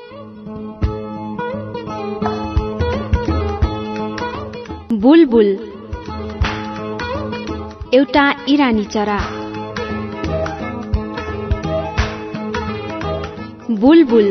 बुलबुल एउटा इरानी चरा। बुलबुल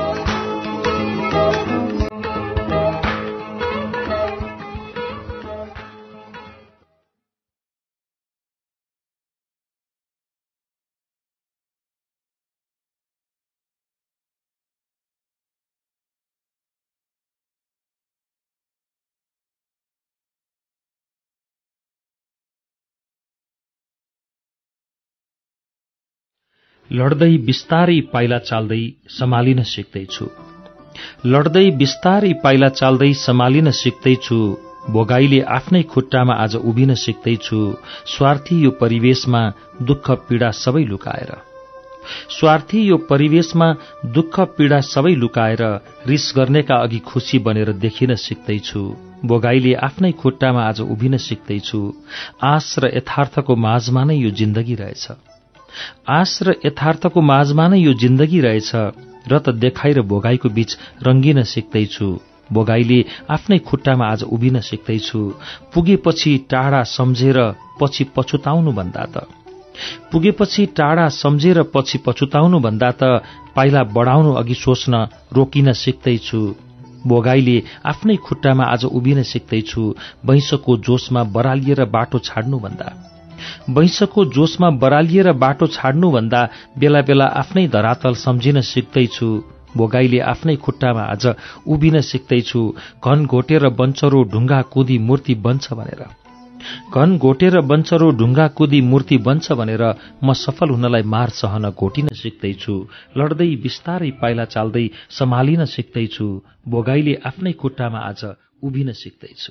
लड्दै बिस्तारै पाइला चाल्दै सम्हालिन सिक्दैछु। लड्दै बिस्तारै पाइला चाल्दै सम्हालिन सिक्दैछु। भोगाईले आफ्नै खुट्टामा आज उभिन सिक्दैछु। स्वार्थी यो परिवेशमा दुःख पीडा सबै लुकाएर, स्वार्थी यो परिवेशमा दुःख पीडा सबै लुकाएर रिस गर्नेका अघि खुशी बनेर देखिन सिक्दैछु। भोगाईले आफ्नै खुट्टामा आज उभिन सिक्दैछु। आश र यथार्थको माझमा नै यो जिन्दगी रहेछ, आश र यथार्थको माझमा नै यो जिन्दगी रहेछ। र त देखाइ र भोगाईको बीच रंगिन सिक्दैछु। भोगाईले आफ्नै खुट्टामा आज उभिन सिक्दैछु। पुगेपछि टाढा सम्झेर पछि पछुताउनु भन्दा त, पुगेपछि टाढा सम्झेर पछि पछुताउनु भन्दा त पाइला बढाउनु अघि सोच्न रोकिन सिक्दैछु। भोगाईले आफ्नै खुट्टामा आज उभिन सिक्दैछु। वैंशको जोशमा बरालिएर बाटो छाड्नु भन्दा, वैंशको जोशमा बरालिएर बाटो छाड्नु भन्दा बेला बेला आफ्नै धरातल सम्झिन सिक्दैछु। भोगाईले आफ्नै खुट्टामा आज उभिन सिक्दैछु। घन घोटेर बन्चरो ढुङ्गा कुदी मूर्ति बन्छ भनेर, घन घोटेर बन्चरो ढुङ्गा कुदी मूर्ति बन्छ भनेर म सफल हुनलाई मार सहन घोटिन सिक्दैछु। लड्दै बिस्तारै पाइला चाल्दै सम्हालिन सिक्दैछु। भोगाईले आफ्नै खुट्टामा आज उभिन सिक्दैछु।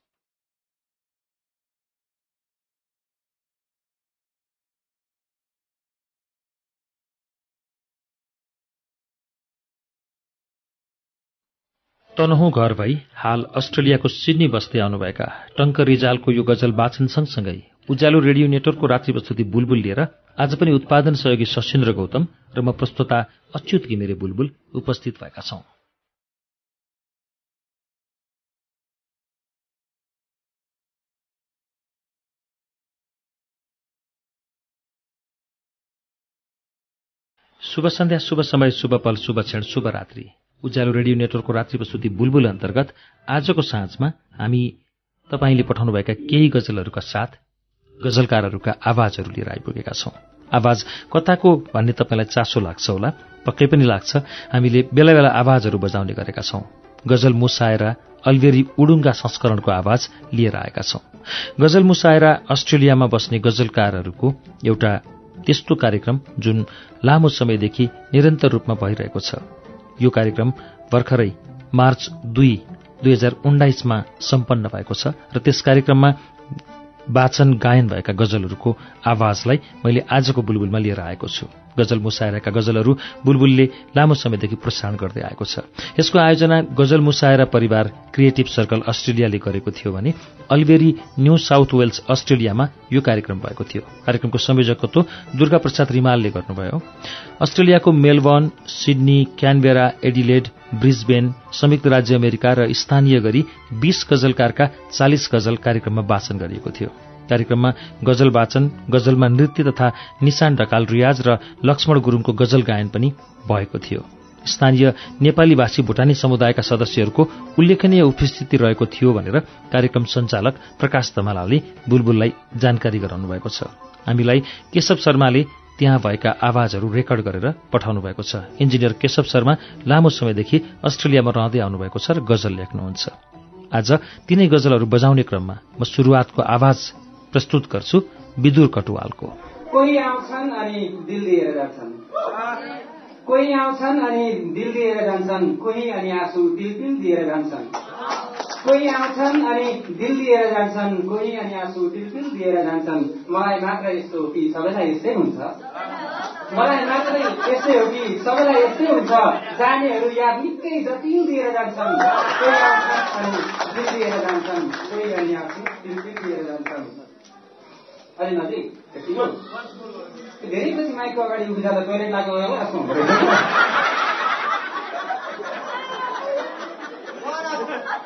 तनहुँ घर भई हाल अस्ट्रेलियाको सिडनी बस्दै आउनुभएका टंकर रिजालको यो गजल वाचन सँगसँगै उज्यालो रेडियो नेटवर्कको रात्रि प्रस्तुति बुलबुल लिएर आज पनि उत्पादन सहयोगी सशिन्द्र गौतम र म प्रस्तोता अच्युत घिमिरे बुलबुल उपस्थित भएका छौं। शुभ सन्ध्या, शुभ समय, शुभ पल, शुभ क्षण, शुभ रात्रि। उज्यालो रेडियो नेटवर्कको रात्रि प्रस्तुति बुलबुल अन्तर्गत आजको साँझमा हामी तपाईले पठाउनुभएका केही गजलहरूका साथ गजलकारहरूका आवाजहरू लिएर आइपुगेका छौं। आवाज कताको भन्ने तपाईलाई चासो लाग्छ होला, पक्कै पनि लाग्छ। हामीले बेला बेला आवाजहरू बजाउने गरेका छौं। गजल मुसायरा अल्बेरी उडुङ्गा संस्करणको आवाज लिएर आएका छौं। गजल मुसायरा अस्ट्रेलियामा बस्ने गजलकारहरूको एउटा त्यस्तो कार्यक्रम जुन लामो समयदेखि निरन्तर रूपमा भइरहेको छ। यो कार्यक्रम भर्खरै मार्च 2, 2019 मा सम्पन्न भएको छ र त्यस कार्यक्रममा वाचन गायन भएका गजलहरूको आवाजलाई मैले आजको बुलबुलमा लिएर आएको छु। गजल मुसायराका गजलहरू बुलबुलले लामो समयदेखि प्रसारण गर्दै आएको छ। यसको आयोजना गजल मुसायरा परिवार क्रिएटिभ सर्कल अस्ट्रेलियाले गरेको थियो भने अल्बेरी न्यू साउथ वेल्स अस्ट्रेलियामा यो कार्यक्रम भएको थियो। कार्यक्रमको संयोजकत्व दुर्गा प्रसाद रिमालले गर्नुभयो। अस्ट्रेलियाको Melbourne, Sydney, Canberra, Adelaide, Brisbane, संयुक्त राज्य अमेरिका र स्थानीय गरी 20 गजलकारका 40 गजल कार्यक्रममा वाचन गरिएको थियो। कार्यक्रममा गजल वाचन, गजलमा नृत्य तथा निशान ढकाल रियाज र लक्ष्मण गुरुङको गजल गायन पनि भएको थियो। स्थानीय नेपाली भाषी भुटानी समुदायका सदस्यहरूको उल्लेखनीय उपस्थिति रहेको थियो भनेर कार्यक्रम सञ्चालक प्रकाश धमालाले बुलबुललाई जानकारी गराउनु भएको छ। हामीलाई केशव शर्माले त्यहाँ भएका आवाजहरू रेकर्ड गरेर पठाउनु भएको छ। इन्जिनियर केशव शर्मा लामो समयदेखि अस्ट्रेलियामा रहँदै आउनुभएको छ र गजल लेख्नुहुन्छ। आज तिनै गजलहरू बजाउने क्रममा म सुरुवातको आवाज प्रस्तुत गर्छु विदुर कटुवालको। कोही आउँछन् अनि दिल दिएर जान्छन्, कोही आउँछन् अनि दिल दिएर जान्छन्, कोही अनि आँसु तिलपिल दिएर जान्छन्, कोही आउँछन् अनि दिल दिएर जान्छन्, कोही अनि आँसु तिलपिल दिएर जान्छन्। मलाई मात्र यस्तो हो कि सबैलाई यस्तै हुन्छ, मलाई मात्रै यस्तै हो कि सबैलाई यस्तै हुन्छ। जानेहरू याद निकै जति दिएर जान्छन्, कोही आउँछन् अनि दिल दिएर जान्छन्, कोही अनि आँसु तिलपिल दिएर जान्छन्। अलि नजिक धेरै पछि माइकको अगाडि उभिजाँदा टोइलेट लाग्यो होला जस्तो हुँदो रहेछ।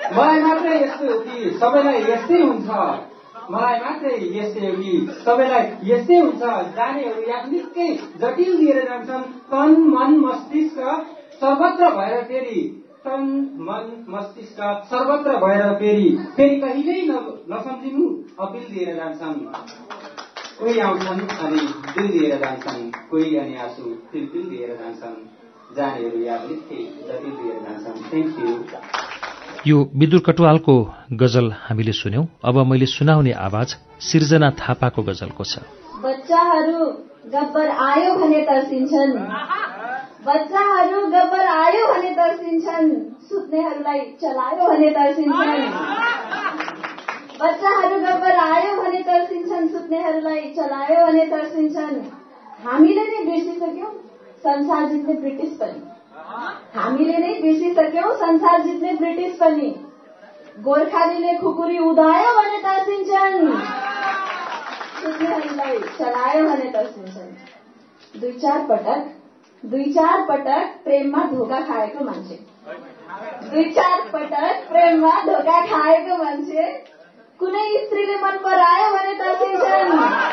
मलाई मात्रै यस्तो हो कि सबैलाई यस्तै हुन्छ, मलाई मात्रै यस्तै हो कि सबैलाई यस्तै हुन्छ। जानेहरू यहाँ निकै जटिल दिएर जान्छन्, तन मन मस्तिष्क सर्वत्र भएर फेरि, तन मन मस्तिष्क सर्वत्र भएर फेरि कहिल्यै नसम्झिनु अपिल दिएर जान्छन्। कोही आउँछन् अनि दिल दिएर जान्छन्, कोही अनि आँसु तिल दिएर जान्छन्। जानेहरू यहाँ निकै जटिल दिएर जान्छन्। Thank you. यो विदुर कटुवालको गजल हामीले सुन्यौं। अब मैले सुनाउने आवाज सिर्जना थापाको गजलको छ। बच्चाहरू गब्बर आयो भने तर्सिन्छन्, बच्चाहरू गब्बर आयो भने तर्सिन्छन्, सुत्नेहरूलाई चलायो भने तर्सिन्छन्। बच्चाहरू गब्बर आयो भने तर्सिन्छन्, सुत्नेहरूलाई चलायो भने तर्सिन्छन्। हामीले नै बिर्सिसक्यौं संसार जित्ने ब्रिटिस पनि, हामीले नै बिर्सिसक्यौं संसार जित्ने ब्रिटिस पनि। गोर्खालीले खुकुरी उदायो भने तर्सिन्छन्, सुत्नेहरूलाई चलायो भने तर्सिन्छन्। दुई चार पटक प्रेममा धोका खाएको मान्छे, दुई चार पटक प्रेममा धोका खाएको मान्छे कुनै स्त्रीले मन परायो भने तर्सिन्छन्,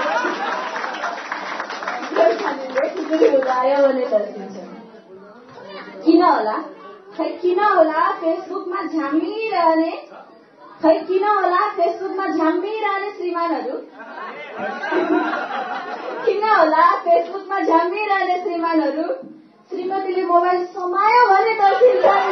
गोर्खालीले खुकुरी उदायो भने तर्सिन्छन्। किन होला, खै किन होला फेसबुकमा झामिरहने, खै किन होला फेसबुकमा झामिरहने श्रीमानहरू, किन होला फेसबुकमा झामिरहने श्रीमानहरू श्रीमतीले मोबाइल समायो भने तर्सिन्छन्।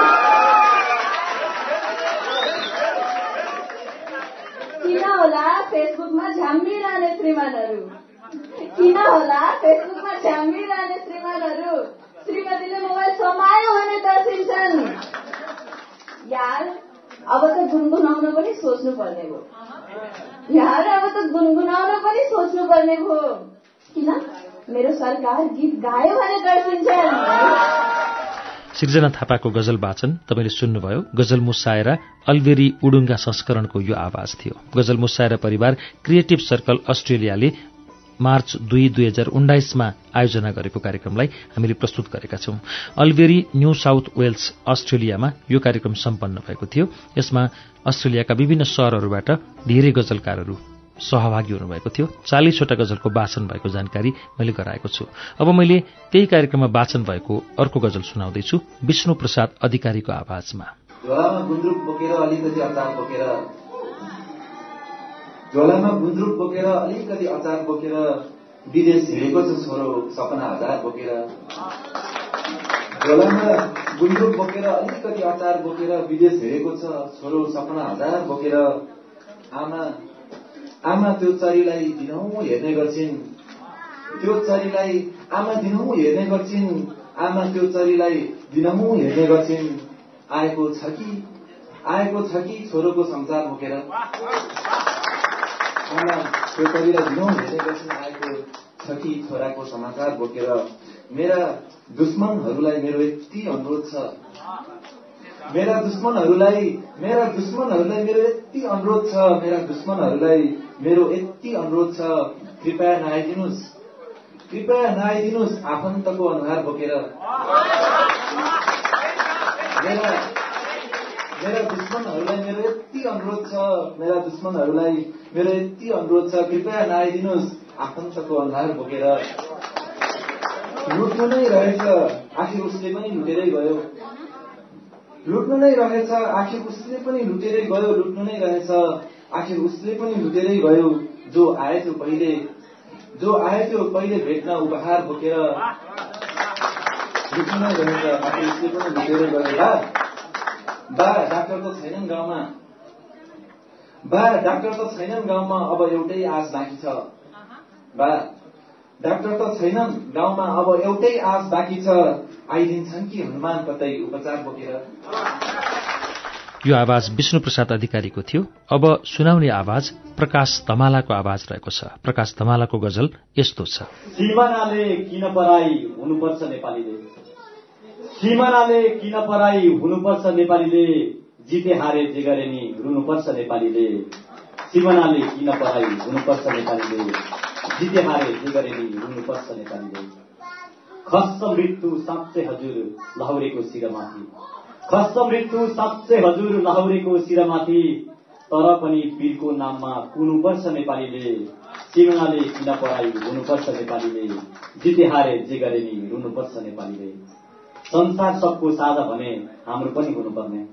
किन होला फेसबुकमा झामिरहने श्रीमानहरू, किन होला फेसबुकमा झामिरहने श्रीमानहरू श्रीमतीले मोबाइल समायो भने तर्सिन्छन्। यार अब त गुनगुनाउन पनि सोच्नु पर्ने भयो, यार अब त गुनगुनाउन पनि सोच्नु पर्ने भयो। किन मेरो सरकार गीत गायो भने तर्सिन्छन्। सिर्जना थापाको गजल वाचन तपाईले सुन्नुभयो। गजल मुसायरा अल्बेरी उडुङ्गा संस्करणको यो आवाज थियो। गजल मुसायरा परिवार क्रिएटिभ सर्कल अस्ट्रेलियाले मार्च 2, 2019मा आयोजना गरेको कार्यक्रमलाई हामीले प्रस्तुत गरेका छौं। अल्बेरी न्यू साउथ वेल्स अस्ट्रेलियामा यो कार्यक्रम सम्पन्न भएको थियो। यसमा अस्ट्रेलियाका विभिन्न शहरहरूबाट धेरै गजलकारहरू सहभागी हुनुभएको थियो। 40वटा गजलको वाचन भएको जानकारी मैले गराएको छु। अब मैले त्यही कार्यक्रममा वाचन भएको अर्को गजल सुनाउँदैछु विष्णु प्रसाद अधिकारीको आवाजमा। झोलामा गुन्द्रुक बोकेर अलिकति अचार बोकेर, झोलामा गुन्द्रुक बोकेर अलिकति अचार बोकेर विदेश हिँडेको छ छोरो सपना हजार बोकेर। झोलामा गुन्द्रुक बोकेर अलिकति अचार बोकेर विदेश हिँडेको छ छोरो सपना हजार बोकेर। आमा त्यो चरीलाई दिनहुँ हेर्ने गर्छिन्, त्यो चरीलाई आमा दिनहुँ हेर्ने गर्छिन्, आमा त्यो चरीलाई दिनहुँ हेर्ने गर्छिन्। आएको छ कि छोरोको संसार बोकेर। आमा त्यो चरीलाई दिनहुँ हेर्ने गर्छिन्, आएको छ कि छोराको समाचार बोकेर। मेरा दुश्मनहरूलाई मेरो यति अनुरोध छ, मेरा दुश्मनहरूलाई मेरो यति अनुरोध छ, मेरा दुश्मनहरूलाई मेरो यति अनुरोध छ। कृपया नआइदिनुहोस् आफन्तको अनुहार बोकेर। मेरा दुश्मनहरूलाई मेरो यति अनुरोध छ, मेरा दुश्मनहरूलाई मेरो यति अनुरोध छ। कृपया नआइदिनुहोस् आफन्तको अनुहार बोकेर। लुट्नु नै रहेछ आखिर उसले पनि लुटेरै गयो, लुट्नु नै रहेछ आखिर उसले पनि लुटेरै गयो, लुट्नु नै रहेछ आखिर उसले पनि लुटेरै गयो। जो आएथ्यो पहिले भेट्न उपहार बोकेर। लुट्नु नै रहेछ आखिर उसले पनि लुटेरै गयो। बा डाक्टर त छैनन् गाउँमा, बा डाक्टर त छैनन् गाउँमा, अब एउटै आश बाँकी छ। बा डाक्टर त छैनन् गाउँमा, अब एउटै आश बाँकी छ। आइदिन्छन् कि हनुमान कतै उपचार बोकेर। यो आवाज विष्णु प्रसाद अधिकारीको थियो। अब सुनाउने आवाज प्रकाश धमालाको आवाज रहेको छ। प्रकाश धमालाको गजल यस्तो छ। सिमानाले किन पराई हुनुपर्छ नेपालीले, सिमानाले किन पराई हुनुपर्छ नेपालीले, जिते हारे जे गरे नि रुनुपर्छ नेपालीले। सिमानाले किन पराई हुनुपर्छ नेपालीले, जिते हारे जे गरे नि रुनुपर्छ नेपालीले। खस्स मृत्यु साँच्चै हजुर लहरेको शिरमाथि, खस्छ मृत्यु साँच्चै हजुर नहौरेको शिरमाथि, तर पनि वीरको नाममा कुनुपर्छ नेपालीले। सिमानाले किन पराई हुनुपर्छ नेपालीले, जिते हारे जे गरे नि रुनुपर्छ नेपालीले। संसार सबको साझा भने हाम्रो पनि हुनुपर्ने,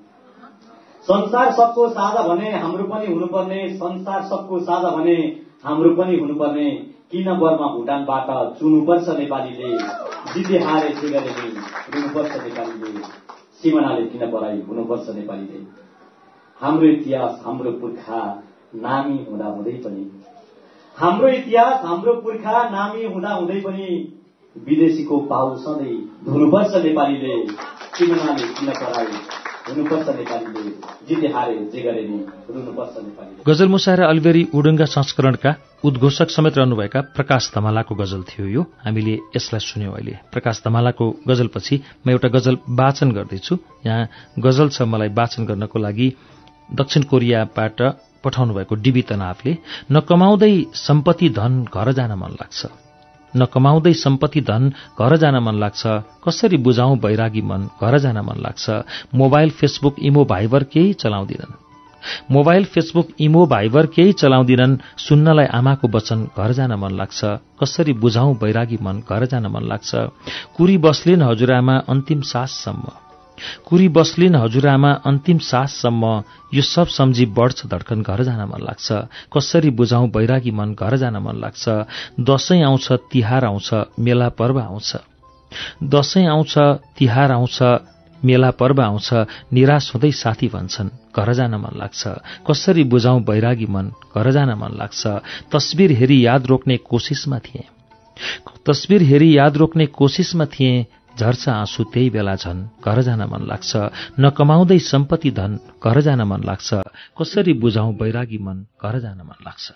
संसार सबको साझा भने हाम्रो पनि हुनुपर्ने, संसार सबको साझा भने हाम्रो पनि हुनुपर्ने। किन बर्मा भुटानबाट चुनुपर्छ नेपालीले, जिते हारे जे गरे नि रुनुपर्छ नेपालीले। सिमानाले किन पराई हुनुपर्छ नेपालीले। हाम्रो इतिहास हाम्रो पुर्खा नामी हुँदाहुँदै पनि, हाम्रो इतिहास हाम्रो पुर्खा नामी हुँदाहुँदै पनि विदेशीको पाउ सधैँ धुनुपर्छ नेपालीले। सिमानाले किन पराई हुनुपर्छ नेपालीले, जिते हारे जे गरे नि रुनुपर्छ नेपालीले। गजल मुसाएर अल्बेरी उडुङ्गा संस्करणका उद्घोषक समेत रहनुभएका प्रकाश धमालाको गजल थियो यो। हामीले यसलाई सुन्यौं अहिले। प्रकाश धमालाको गजलपछि म एउटा गजल वाचन गर्दैछु। यहाँ गजल छ मलाई वाचन गर्नको लागि दक्षिण कोरियाबाट पठाउनु भएको डिबी तनावले। नकमाउँदै सम्पत्ति धन घर जान मन लाग्छ, नकमाउँदै सम्पत्ति धन घर जान मन लाग्छ, कसरी बुझाउँ बैरागी मन घर जान मन लाग्छ। मोबाइल फेसबुक इमो भाइबर केही चलाउँदिनन्, मोबाइल फेसबुक इमो भाइबर केही चलाउँदिनन्, सुन्नलाई आमाको वचन घर जान मन लाग्छ, कसरी बुझाउँ बैरागी मन घर जान मन लाग्छ। कुरी बस्लिन् हजुरआमा अन्तिम साससम्म, कुरी बस्लिन् हजुरआमा अन्तिम साससम्म, यो सब सम्झी बढ्छ धड्कन घर जान मन लाग्छ, कसरी बुझाउँ बैरागी मन घर जान मन लाग्छ। दशैं आउँछ तिहार आउँछ मेला पर्व आउँछ, दशैं आउँछ तिहार आउँछ मेला पर्व आउँछ, निराश हुँदै साथी भन्छन् घर जान मन लाग्छ, कसरी बुझाउँ बैरागी मन घर जान मन लाग्छ। तस्बिर हेरी याद रोक्ने कोसिसमा थिएँ, तस्बिर हेरी याद रोक्ने कोसिसमा थिएँ, झर्छ आँसु त्यही बेला झन् घर जान मन लाग्छ। नकमाउँदै सम्पत्ति धन घर जान मन लाग्छ, कसरी बुझाउँ बैरागी मन घर जान मन लाग्छ।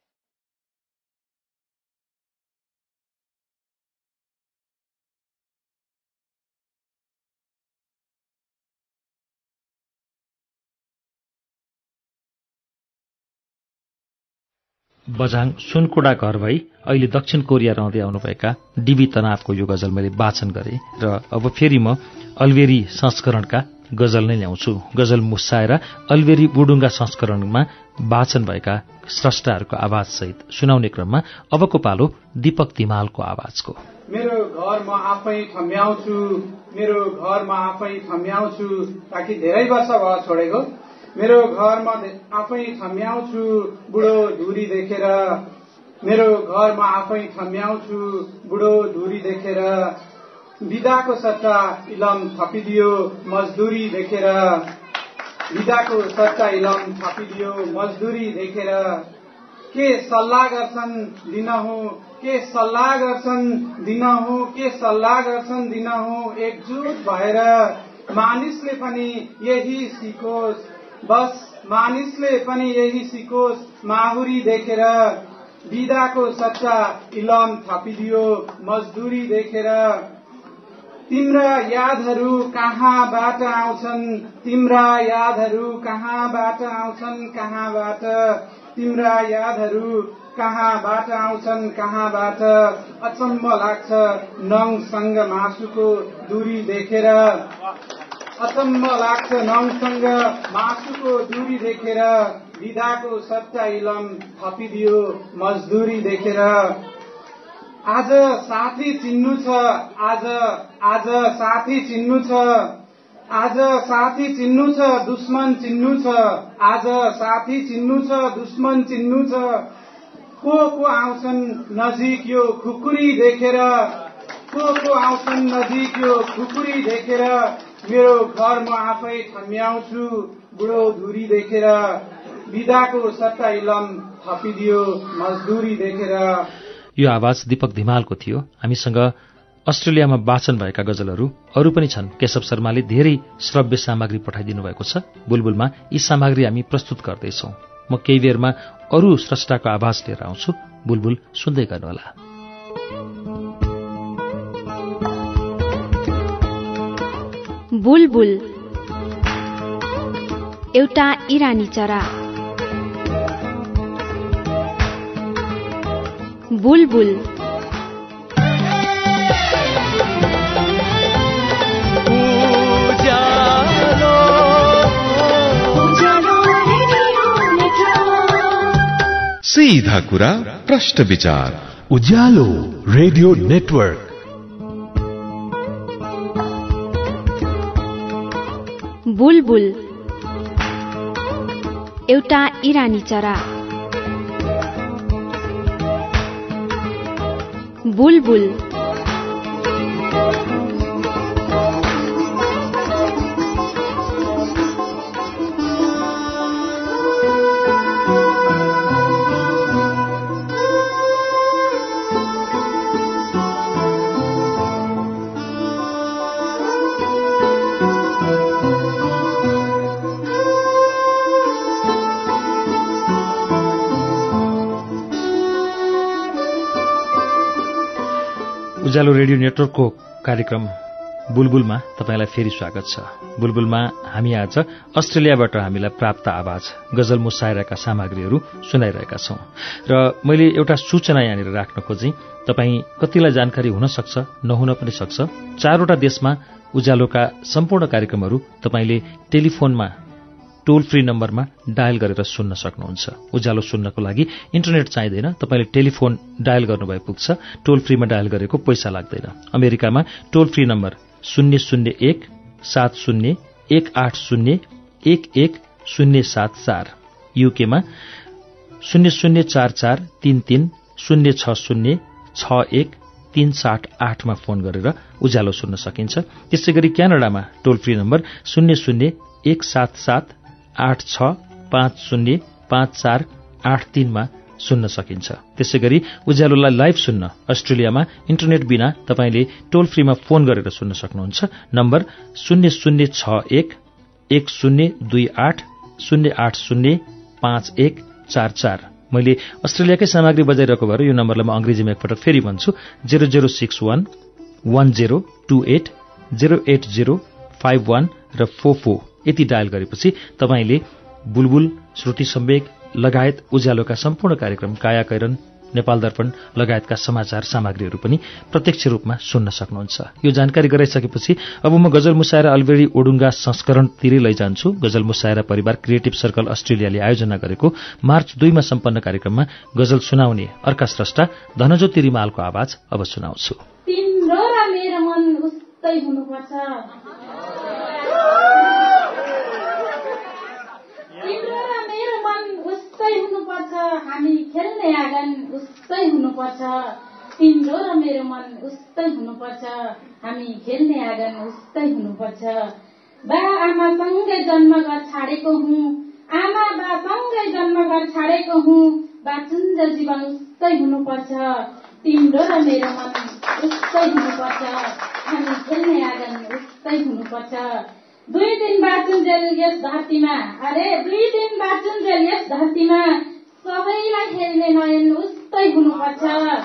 बझाङ सुनकुडा घर भई अहिले दक्षिण कोरिया रहँदै आउनुभएका डिबी तनावको यो गजल मैले वाचन गरेँ र अब फेरि म अल्बेरी संस्करणका गजल नै ल्याउँछु। गजल मुसाएर अल्बेरी बुडुङ्गा संस्करणमा वाचन भएका स्रष्टाहरूको आवाजसहित सुनाउने क्रममा अबको पालो दीपक तिमालको आवाजको। मेरो घर म आफै थम्याउँछु, मेरो घर म आफै थम्याउँछु, ताकि धेरै वर्ष भयो छोडेको। मेरो घरमा आफै थम्याउँछु बुढो धुरी देखेर, मेरो घरमा आफै थम्याउँछु बुढो धुरी देखेर, बिदाको सट्टा इलम थपिदियो मजदुरी देखेर, बिदाको सट्टा इलम थपिदियो मजदुरी देखेर। के सल्लाह गर्छन् दिनहुँ, के सल्लाह गर्छन् दिनहुँ, के सल्लाह गर्छन् दिनहुँ, एकजुट भएर मानिसले पनि यही सिकोस्, बस मानिसले पनि यही सिकोस् माहुरी देखेर, बिदाको सट्टा इलम थपिदियो मजदुरी देखेर। तिम्रा यादहरू कहाँबाट आउँछन्, तिम्रा यादहरू कहाँबाट आउँछन्, कहाँबाट, तिम्रा यादहरू कहाँबाट आउँछन्, कहाँबाट। अचम्म लाग्छ नङसँग मासुको दूरी देखेर, अचम्म लाग्छ नङसँग मासुको दूरी देखेर, बिदाको सट्टा इलम थपिदियो मजदुरी देखेर। आज साथी चिन्नु छ, आज आज साथी चिन्नु छ, आज साथी चिन्नु छ, दुश्मन चिन्नु छ, आज साथी चिन्नु छ, दुश्मन चिन्नु छ। को आउँछन् नजिक यो खुकुरी देखेर, को आउँछन् नजिक यो खुकुरी देखेर, मेरो घर म आफै थम्याउँछु बुढो धुरी देखेर, बिदाको सट्टा इलम थपिदियो मजदुरी देखेर। यो आवाज दीपक धिमालको थियो। हामीसँग अस्ट्रेलियामा वाचन भएका गजलहरू अरू पनि छन्। केशव शर्माले धेरै श्रव्य सामग्री पठाइदिनु भएको छ। बुलबुलमा यी सामग्री हामी प्रस्तुत गर्दैछौँ। म केही बेरमा अरू स्रष्टाको आवाज लिएर आउँछु। बुलबुल सुन्दै गर्नुहोला। बुलबुल एउटा इरानी चरा। बुलबुल उजाला सीधा कुरा प्रश्न विचार। उज्यालो रेडियो नेटवर्क। बुलबुल एउटा इरानी चरा। बुलबुल उज्यालो रेडियो नेटवर्कको कार्यक्रम बुलबुलमा तपाईंलाई फेरि स्वागत छ। बुलबुलमा हामी आज अस्ट्रेलियाबाट हामीलाई प्राप्त आवाज गजल मुसायराका सामग्रीहरू सुनाइरहेका छौं र मैले एउटा सूचना यहाँनिर राख्न खोजेँ। तपाईँ कतिलाई जानकारी हुन सक्छ, नहुन पनि सक्छ। 4वटा देशमा उज्यालोका सम्पूर्ण कार्यक्रमहरू तपाईले टेलिफोनमा टोल फ्री नम्बरमा डायल गरेर सुन्न सक्नुहुन्छ। उज्यालो सुन्नको लागि इन्टरनेट चाहिँदैन, तपाईले टेलिफोन डायल गर्नुभए पुग्छ। टोल फ्रीमा डायल गरेको पैसा लाग्दैन। अमेरिकामा टोल फ्री नम्बर 0017018011074। युकेमा 00443306061378 मा फोन गरेर उज्यालो सुन्न सकिन्छ। त्यसैगरी क्यानाडामा टोल फ्री नम्बर 0017786505483 मा सुन्न सकिन्छ। त्यसैगरी उज्यालोलाई लाइभ सुन्न अस्ट्रेलियामा इन्टरनेट बिना तपाईले टोल फ्रीमा फोन गरेर सुन्न सक्नुहुन्छ। नम्बर 00611028080514। मैले अस्ट्रेलियाकै सामग्री बजाइरहेको भएर यो नम्बरलाई म अंग्रेजीमा एकपटक फेरि भन्छु। 006110280805 र 44 यति डायल गरेपछि तपाईले बुलबुल, श्रुति सम्वेक लगायत उज्यालोका सम्पूर्ण कार्यक्रम, कायाकैरन, नेपाल दर्पण लगायतका समाचार सामग्रीहरू पनि प्रत्यक्ष रूपमा सुन्न सक्नुहुन्छ। यो जानकारी गराइसकेपछि अब म गजल मुसायरा अल्बेरी ओडुङ्गा संस्करणतिरै लैजान्छु। गजल मुसायरा परिवार क्रिएटिभ सर्कल अस्ट्रेलियाले आयोजना गरेको मार्च 2 मा सम्पन्न कार्यक्रममा गजल सुनाउने अर्का स्रष्टा धनज्योति रिमालको आवाज अब सुनाउँछु। तिम्रो र मेरो मन उस्तै हुनुपर्छ, तिम्रो र मेरो मन उस्तै हुनुपर्छ, हामी खेल्ने आँगन उस्तै हुनुपर्छ। तिम्रो र मेरो मन उस्तै हुनुपर्छ, हामी खेल्ने आँगन उस्तै हुनुपर्छ। बा आमा सँगै जन्म घर छाडेको हुँ, आमा बा सँगै जन्म घर छाडेको हुँ, बाचुन्ज जीवन उस्तै हुनुपर्छ। तिम्रो र मेरो मन उस्तै हुनुपर्छ, हामी खेल्ने आँगन उस्तै हुनुपर्छ। 2 दिन बाचुन्जेल यस धरतीमा, अरे 2 दिन बाचुन्जेल यस धरतीमा, सबैलाई हेर्ने नयन उस्तै हुनुपर्छ।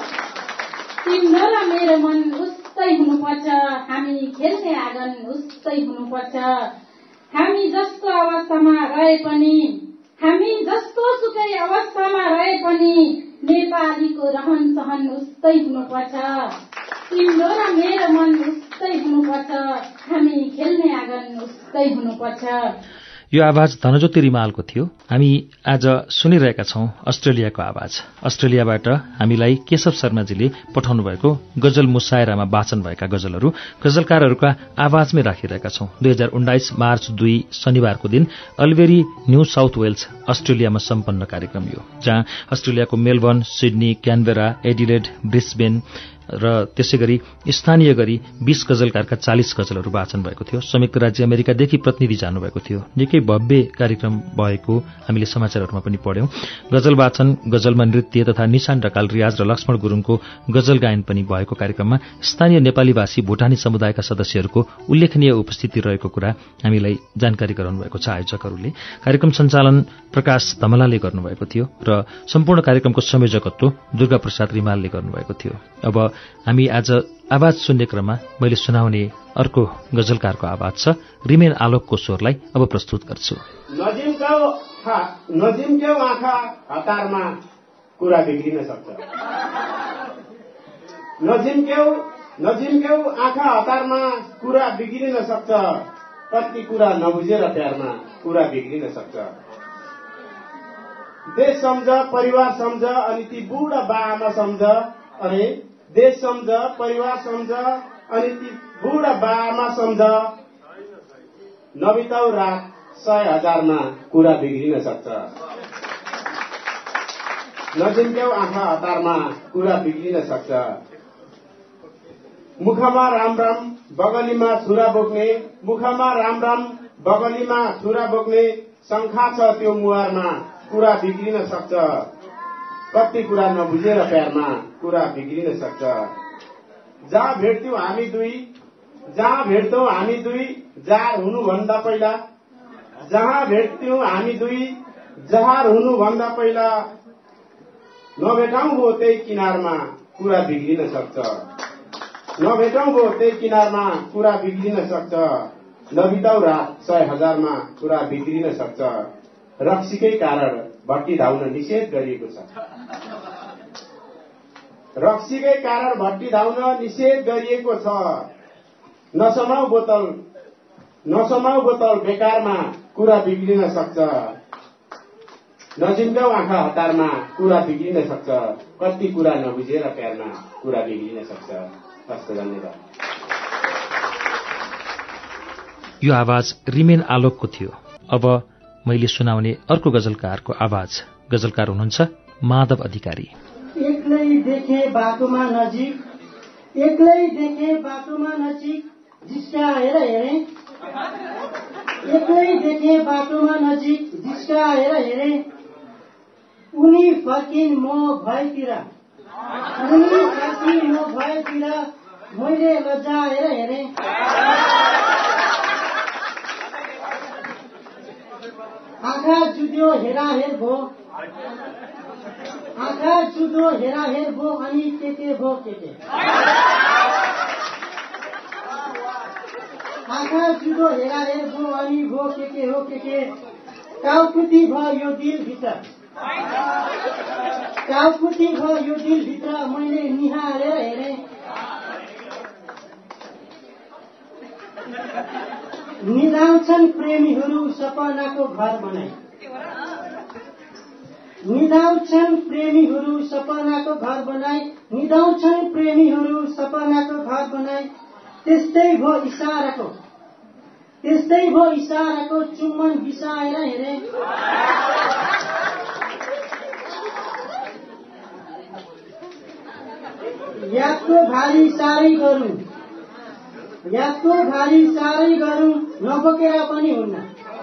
तिम्रो र मेरो मन उस्तै हुनुपर्छ, हामी खेल्ने आँगन उस्तै हुनुपर्छ। हामी जस्तो अवस्थामा रहे पनि, हामी जस्तो सुकै अवस्थामा रहे पनि, नेपालीको रहन सहन उस्तै हुनुपर्छ। तिम्रो र मेरो मन उस्तै हुनुपर्छ, हामी खेल्ने आँगन उस्तै हुनुपर्छ। यो आवाज धनज्योति रिमालको थियो। हामी आज सुनिरहेका छौं अस्ट्रेलियाको आवाज। अस्ट्रेलियाबाट हामीलाई केशव शर्माजीले पठाउनु भएको गजल मुसायरामा वाचन भएका गजलहरू गजलकारहरूका आवाजमै राखिरहेका छौं। 2019 मार्च 2 शनिबारको दिन अल्बेरी, न्यू साउथ वेल्स अस्ट्रेलियामा सम्पन्न कार्यक्रम यो, जहाँ अस्ट्रेलियाको Melbourne, Sydney, Canberra, Adelaide, Brisbane र त्यसैगरी स्थानीय गरी 20 गजलकारका 40 गजलहरू वाचन भएको थियो। संयुक्त राज्य अमेरिकादेखि प्रतिनिधि जानुभएको थियो। निकै भव्य कार्यक्रम भएको हामीले समाचारहरूमा पनि पढ्यौं। गजल वाचन, गजलमा नृत्य तथा निशान ढकाल, रियाज र लक्ष्मण गुरुङको गजल गायन पनि भएको कार्यक्रममा स्थानीय नेपाली भाषी भुटानी समुदायका सदस्यहरूको उल्लेखनीय उपस्थिति रहेको कुरा हामीलाई जानकारी गराउनु भएको छ आयोजकहरूले। कार्यक्रम सञ्चालन प्रकाश धमलाले गर्नुभएको थियो र सम्पूर्ण कार्यक्रमको संयोजकत्व दुर्गा प्रसाद रिमालले गर्नुभएको थियो। अब हामी आज आवाज सुन्ने क्रममा मैले सुनाउने अर्को गजलकारको आवाज छ। रिमेन आलोकको स्वरलाई अब प्रस्तुत गर्छु। नजिमक्यौ आँखा हतारमा कुरा बिग्रिन सक्छ, नजिमक्यौ आँखा हतारमा कुरा बिग्रिन सक्छ, कति कुरा नबुझेर प्यारमा कुरा बिग्रिन सक्छ। देश सम्झ परिवार सम्झ अनि ती बुढा बाआमा सम्झ। अरे देश सम्झ परिवार सम्झ अनि ती बुढा बाआमा सम्झ। नबिताउ रात 100,000मा कुरा बिग्रिन सक्छ। नजिम्क्याउ आँखा हतारमा कुरा बिग्रिन सक्छ। मुखमा राम राम बगलीमा छुरा बोक्ने, मुखमा राम राम बगलीमा छुरा बोक्ने शङ्खा छ त्यो मुहारमा कुरा बिग्रिन सक्छ। कति कुरा नबुझेर प्यारमा कुरा बिग्रिन सक्छ। जहाँ भेट्थ्यौं हामी दुई, जहाँ भेट्थ्यौं हामी दुई जार हुनुभन्दा पहिला, जहाँ भेट्थ्यौं हामी दुई जहार हुनुभन्दा पहिला नभेटौँ हो त्यही किनारमा कुरा बिग्रिन सक्छ। नभेटौँ हो त्यही किनारमा कुरा बिग्रिन सक्छ। नबिताउ रात 100,000मा कुरा बिग्रिन सक्छ। रक्सीकै कारण भट्टी धाउन निषेध गरिएको छ। रक्सीकै कारण भट्टी धाउन निषेध गरिएको छ। नसमाउ बोतल बेकारमा कुरा बिग्रिन सक्छ। नजिम्क्याउ आँखा हतारमा कुरा बिग्रिन सक्छ। कति कुरा नबुझेर प्यारमा कुरा बिग्रिन सक्छ। हस्त धन्यवाद। यो आवाज रिमेन आलोकको थियो। अब मैले सुनाउने अर्को गजलकारको आवाज। गजलकार हुनुहुन्छ माधव अधिकारी। एक्लै देखे बाटोमा नजिक, एक्लै देखे बाटोमा नजिक जिस्काएर हेरे, एक्लै देखे बाटोमा नजिक जिस्काएर हेरे। उनी फर्किन म भएतिर, उनी फर्किन म भएतिर मैले लजाएर हेरे। आँखा जुद्यो हेराहेर भो, आँखा जुद्यो हेराहेर भो अनि के भो के। आँखा जुद्यो हेराहेर भो अनि भो के हो के। टाउकुती भयो यो दिलभित्र, टाउकुती भयो यो दिलभित्र मैले निहालेर हेरे। निधाउँछन् प्रेमीहरू सपनाको घर बनाई, निधाउँछन् प्रेमीहरू सपनाको घर बनाई, निधाउँछन् प्रेमीहरू सपनाको घर बनाई। त्यस्तै भो इसाराको, त्यस्तै भो इसाराको चुम्बन बिसाएर हेरे। यादको भारी सारै गरौँ, यादको भारी सारै गरौँ नबोकेर पनि हुन्न,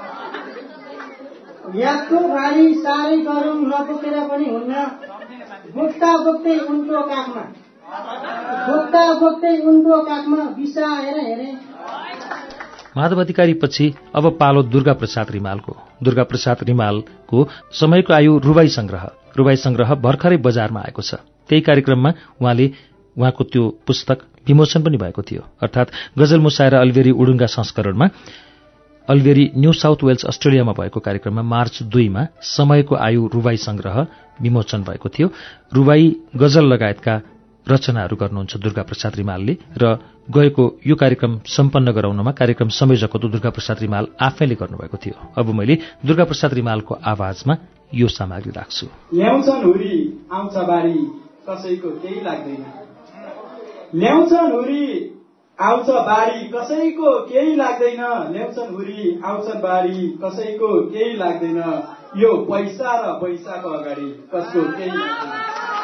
यादको भारी सारै गरौँ नबोकेर पनि हुन्न। बोक्दा बोक्दै उनको काखमा, बोक्दा बोक्दै उनको काखमा बिसाएर हेरे। माधव अधिकारी पछि अब पालो दुर्गा प्रसाद रिमालको। दुर्गा प्रसाद रिमालको समयको आयु रुबाई संग्रह भर्खरै बजारमा आएको छ। त्यही कार्यक्रममा उहाँको त्यो पुस्तक विमोचन पनि भएको थियो। अर्थात् गजल मुसाएर अल्बेरी उडुङ्गा संस्करणमा अल्बेरी न्यू साउथ वेल्स अस्ट्रेलियामा भएको कार्यक्रममा मार्च 2मा समयको आयु रुबाई संग्रह विमोचन भएको थियो। रुबाई गजल लगायतका रचनाहरू गर्नुहुन्छ दुर्गा प्रसाद रिमालले र गएको यो कार्यक्रम सम्पन्न गराउनमा कार्यक्रम संयोजक त दुर्गा प्रसाद रिमाल आफैले गर्नुभएको थियो। अब मैले दुर्गा प्रसाद रिमालको आवाजमा यो सामग्री राख्छु। ल्याउँछन् हुरी आउँछ बारी कसैको केही लाग्दैन, ल्याउँछन् हुरी आउँछ बारी कसैको केही लाग्दैन, ल्याउँछन् हुरी आउँछन् बारी कसैको केही लाग्दैन। यो पैसा र पैसाको अगाडि कसको केही लाग्दैन,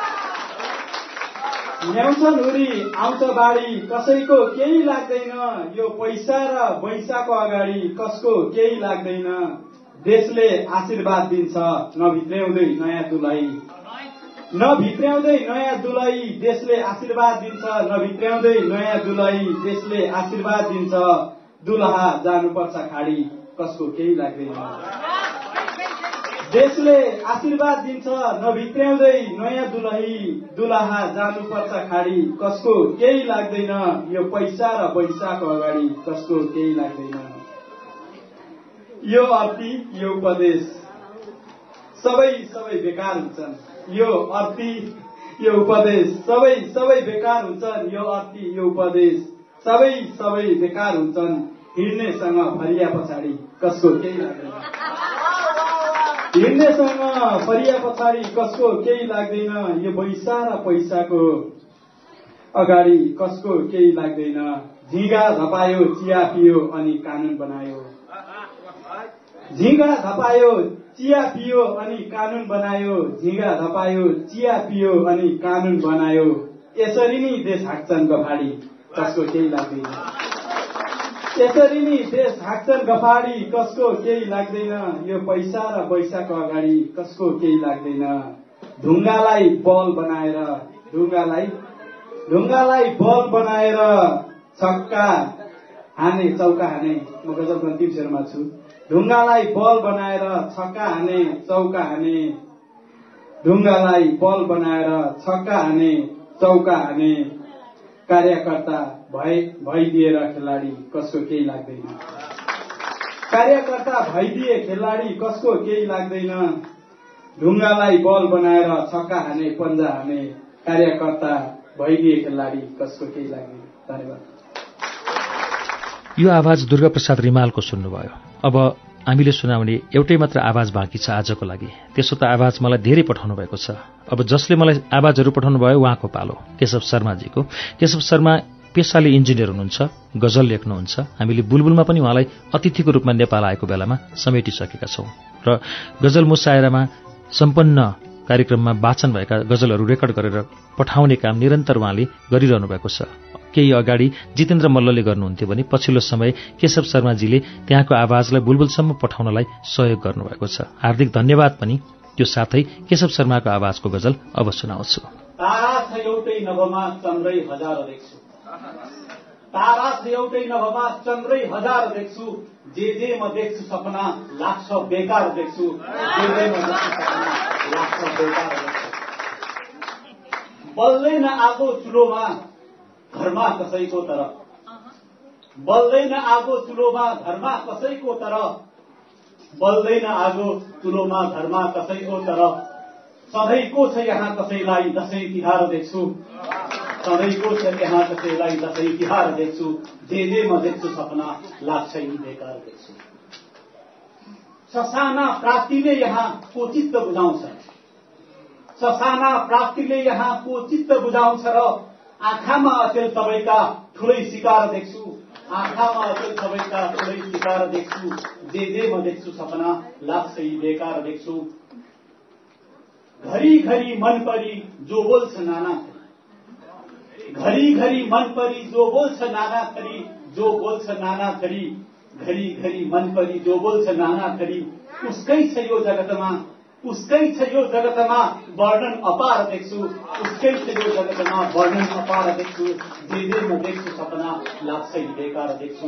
ल्याउँछन् हुरी आउँछ बारी कसैको केही लाग्दैन। यो पैसा र पैसाको अगाडि कसको केही लाग्दैन। देशले आशीर्वाद दिन्छ नभित्र्याउँदै नयाँ दुलही, नभित्र्याउँदै नयाँ दुलही। देशले आशीर्वाद दिन्छ नभित्र्याउँदै नयाँ दुलही, देशले आशीर्वाद दिन्छ। दुलहा जानुपर्छ खाडी कसको केही लाग्दैन, देशले आशीर्वाद दिन्छ नभित्र्याउँदै नयाँ दुलही। दुलहा जानुपर्छ खाडी कसको केही लाग्दैन। यो पैसा र पैसाको अगाडि कसको केही लाग्दैन। यो अर्थी यो उपदेश सबै बेकार हुन्छन्। यो अर्थी यो उपदेश सबै बेकार हुन्छन्। यो अर्थी यो उपदेश सबै बेकार हुन्छन्। हिँड्नेसँग फरिया पछाडि कसको केही लाग्दैन। हिँड्नेसँग फरिया पछाडि कसको केही लाग्दैन, यो पैसा र पैसाको अगाडि कसको केही लाग्दैन। झिँगा धपायो चिया पियो अनि कानून बनायो, झिँगा धपायो चिया पियो अनि कानून बनायो, झिँगा धपायो चिया पियो अनि कानून बनायो। यसरी नै देश हाँक्छन् गफाडी कसको केही लाग्दैन, यसरी नै देश हाँक्छन् गफाडी कसको केही लाग्दैन। यो पैसा र पैसाको अगाडि कसको केही लाग्दैन। ढुङ्गालाई बल बनाएर, ढुङ्गालाई बल बनाएर छक्का हाने चौका हाने। म गजल अन्तिम शेरमा छु। ढुङ्गालाई बल बनाएर छक्का हाने चौका हाने, ढुङ्गालाई बल बनाएर छक्का हाने चौका हाने। कार्यकर्ता भइदिएर खेलाडी कसको केही लाग्दैन, कार्यकर्ता भइदिए खेलाडी कसको केही लाग्दैन। ढुङ्गालाई बल बनाएर छक्का हाने पन्जा हाने, कार्यकर्ता भइदिए खेलाडी कसको केही लाग्दैन। धन्यवाद। यो आवाज दुर्गाप्रसाद रिमालको सुन्नुभयो। अब हामीले सुनाउने एउटै मात्र आवाज बाँकी छ आजको लागि। त्यसो त आवाज मलाई धेरै पठाउनु भएको छ। अब जसले मलाई आवाजहरू पठाउनु भयो उहाँको पालो, केशव शर्माजीको। केशव शर्मा पेसाले इन्जिनियर हुनुहुन्छ, गजल लेख्नुहुन्छ। हामीले बुलबुलमा पनि उहाँलाई अतिथिको रूपमा नेपाल आएको बेलामा समेटिसकेका छौँ र गजल मुसायरामा सम्पन्न कार्यक्रममा वाचन भएका गजलहरू रेकर्ड गरेर पठाउने काम निरन्तर उहाँले गरिरहनु भएको छ। केही अगाडि जितेन्द्र मल्लले गर्नुहुन्थ्यो भने पछिल्लो समय केशव शर्माजीले त्यहाँको आवाजलाई बुलबुलसम्म पठाउनलाई सहयोग गर्नुभएको छ। हार्दिक धन्यवाद पनि। त्यो साथै केशव शर्माको आवाजको गजल अब सुनाउँछु। तारा छ एउटै नभमा चन्द्रै हजार देख्छु, तारा छ एउटै नभमा चन्द्रै हजार देख्छु। जे म देख्छु सपना लाग्छ बेकार देख्छु, जे म देख्छु सपना लाग्छ बेकार देख्छु। बल्दैन आगो चुलोमा घरमा कसैको तर, बल्दैन आगो चुलोमा घरमा कसैको तर, बल्दैन आगो चुलोमा घरमा कसैको तर। सधैँको छ यहाँ कसैलाई दशैं तिहार देख्छु, सधैँको छ यहाँ कसैलाई दशैं तिहार देख्छु। जे म देख्छु सपना लाग्छ यी बेकार देख्छु। ससाना प्राप्तिले यहाँ को चित्त बुझाउँछ, ससाना प्राप्तिले यहाँ को चित्त बुझाउँछ र आँखामा अचेल सबैका ठुलै शिकार देख्छु, आँखामा अचेल सबैका ठुलै शिकार देख्छु। जे म देख्छु सपना लाग्छ यी बेकार देख्छु। घरी मन परी जो बोल्छ नाना थरी, घरी मन परी जो बोल्छ नाना थरी, जो बोल्छ नाना थरी। घरी मन परी जो बोल्छ नाना थरी। उसकै छ यो जगतमा, उसकै छ यो जगतमा वर्णन अपार देख्छु, उसकै छ यो जगतमा वर्णन अपार देख्छु। जे म देख्छु सपना लाग्छ यी बेकार देख्छु।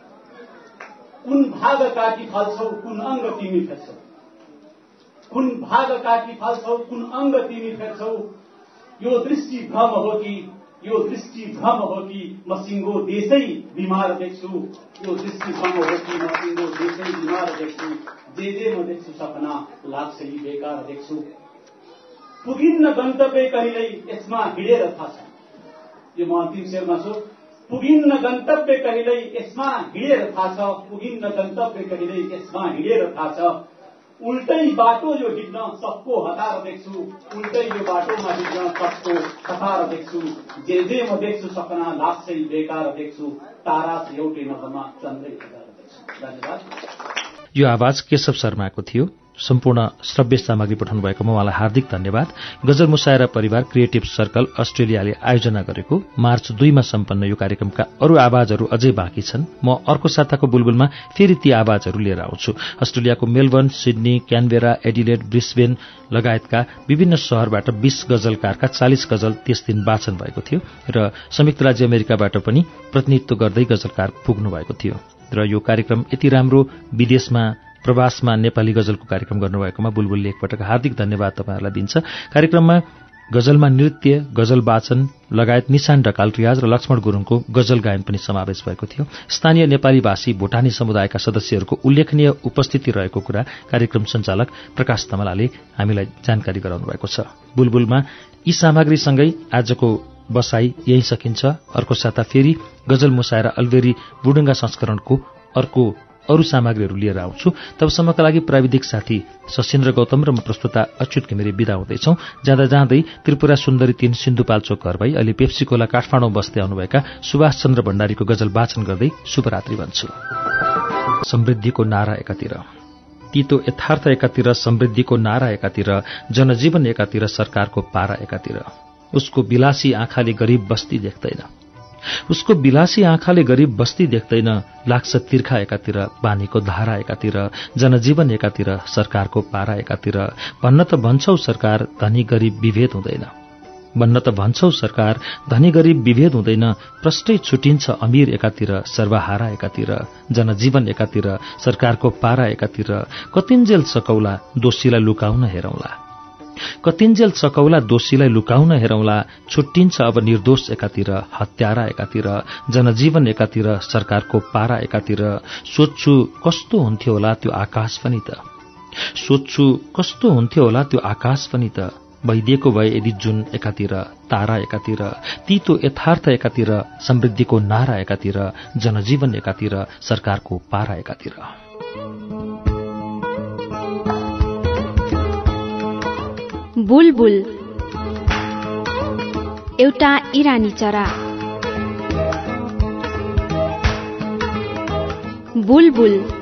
कुन भाग काटी फाल्छौ कुन अङ्ग तिमी फेर्छौ, कुन भाग काटी फाल्छौ कुन अङ्ग तिमी फेर्छौ। यो दृष्टि भ्रम हो कि, यो दृष्टि भ्रम हो कि म सिङ्गो देशै बिमार देख्छु, यो दृष्टि भ्रम हो कि म सिङ्गो देशै बिमार देख्छु। जे म देख्छु सपना लाग्छ यी बेकार देख्छु। पुगिन्न गन्तव्य कहिल्यै यसमा हिँडेर थाहा छ, यो म अन्तिम शेरमा छु। पुगिन्न गन्तव्य कहिल्यै यसमा हिँडेर थाहा छ, पुगिन्न गन्तव्य कहिल्यै यसमा हिँडेर थाहा छ। उल्टै बाटो यो हिँड्न सबको हतार देख्छु, उल्टै यो बाटोमा हिँड्न सबको हतार देख्छु। जे म देख्छु सपना लाग्छ यी बेकार देख्छु। तारा छ एउटै नभमा चन्द्रै हजार देख्छु। धन्यवाद। यो आवाज केशव शर्माको थियो। सम्पूर्ण श्रव्य सामग्री पठाउनु भएकोमा उहाँलाई हार्दिक धन्यवाद। गजल मुसायरा परिवार क्रिएटिभ सर्कल अस्ट्रेलियाले आयोजना गरेको मार्च 2 मा सम्पन्न यो कार्यक्रमका अरू आवाजहरू अझै बाँकी छन्। म अर्को साताको बुलबुलमा फेरि ती आवाजहरू लिएर आउँछु। अस्ट्रेलियाको Melbourne, Sydney, Canberra, Adelaide, Brisbane लगायतका विभिन्न शहरबाट 20 गजलकारका 40 गजल त्यस दिन वाचन भएको थियो र संयुक्त राज्य अमेरिकाबाट पनि प्रतिनिधित्व गर्दै गजलकार पुग्नु भएको थियो। र यो कार्यक्रम यति राम्रो विदेशमा प्रवासमा नेपाली गजलको कार्यक्रम गर्नुभएकोमा बुलबुलले एकपटक हार्दिक धन्यवाद तपाईँहरूलाई दिन्छ। कार्यक्रममा गजलमा नृत्य, गजल वाचन लगायत निशान ढकाल रियाज र लक्ष्मण गुरुङको गजल गायन पनि समावेश भएको थियो। स्थानीय नेपाली भाषी भुटानी समुदायका सदस्यहरूको उल्लेखनीय उपस्थिति रहेको कुरा कार्यक्रम सञ्चालक प्रकाश तमलाले हामीलाई जानकारी गराउनु भएको छ। बुलबुलमा यी सामग्रीसँगै आजको बसाई यही सकिन्छ। अर्को साता फेरि गजल मुसायरा अल्बेरी बुडुङ्गा संस्करणको अर्को अरू सामग्रीहरू लिएर आउँछु। तबसम्मका लागि प्राविधिक साथी सशिन्द्र गौतम र म प्रस्तुता अच्युत घिमिरे बिदा हुँदैछौँ। जाँदा जाँदै त्रिपुरा सुन्दरी 3 सिन्धुपाल्चोक घर भई अहिले पेप्सी कोला काठमाडौँ बस्दै आउनुभएका सुभाष चन्द्र भण्डारीको गजल वाचन गर्दै शुभरात्रि भन्छु। समृद्धिको नारा एकातिर, तीतो यथार्थ एकातिर, समृद्धिको नारा एकातिर, जनजीवन एकातिर, सरकारको पारा एकातिर। उसको बिलासी आँखाले गरीब बस्ती देख्दैन, उसको बिलासी आँखाले गरीब बस्ती देख्दैन। लाग्छ तिर्खा एकातिर, बानीको धारा एकातिर, जनजीवन एकातिर, सरकारको पारा एकातिर। भन्न त भन्छौ सरकार धनी गरीब विभेद हुँदैन, भन्न त भन्छौ सरकार धनी गरीब विभेद हुँदैन। प्रष्टै छुटिन्छ अमीर एकातिर, सर्वहारा एकातिर, जनजीवन एकातिर, सरकारको पारा एकातिर। कतिन्जेल सकौला दोषीलाई लुकाउन हेरौँला, कतिन्जेल सकौला दोषीलाई लुकाउन हेरौँला। छुट्टिन्छ अब निर्दोष एकातिर, हत्यारा एकातिर, जनजीवन एकातिर, सरकारको पारा एकातिर। सोच्छु कस्तो हुन्थ्यो होला त्यो आकाश पनि त, सोच्छु कस्तो हुन्थ्यो होला त्यो आकाश पनि त। भइदिएको भए यदि जुन एकातिर, तारा एकातिर, तीतो यथार्थ एकातिर, समृद्धिको नारा एकातिर, जनजीवन एकातिर, सरकारको पारा एकातिर। बुलबुल एउटा इरानी चरा। बुलबुल